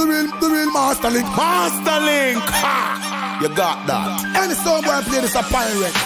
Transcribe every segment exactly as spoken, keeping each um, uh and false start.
the real, the real Masterlink. Masterlink. Ha! You got that. Any song where I play this a pirate.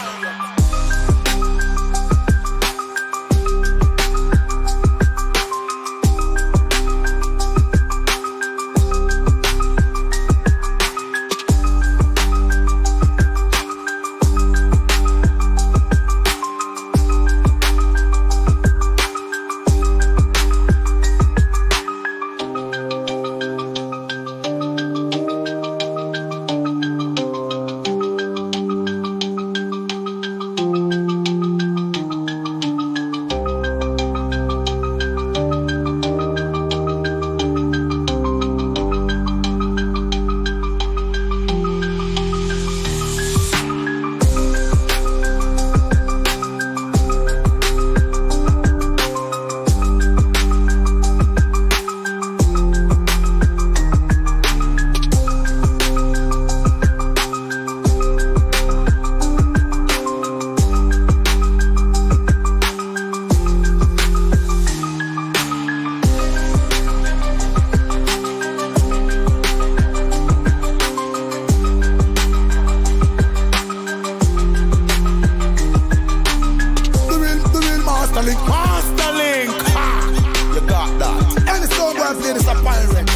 Masterlink, Masterlink, ha! You got that. Any song where I play this a pirate.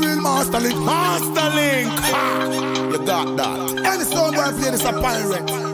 Masterlink, Masterlink, ha! You got that. Any song where I play this a pirate.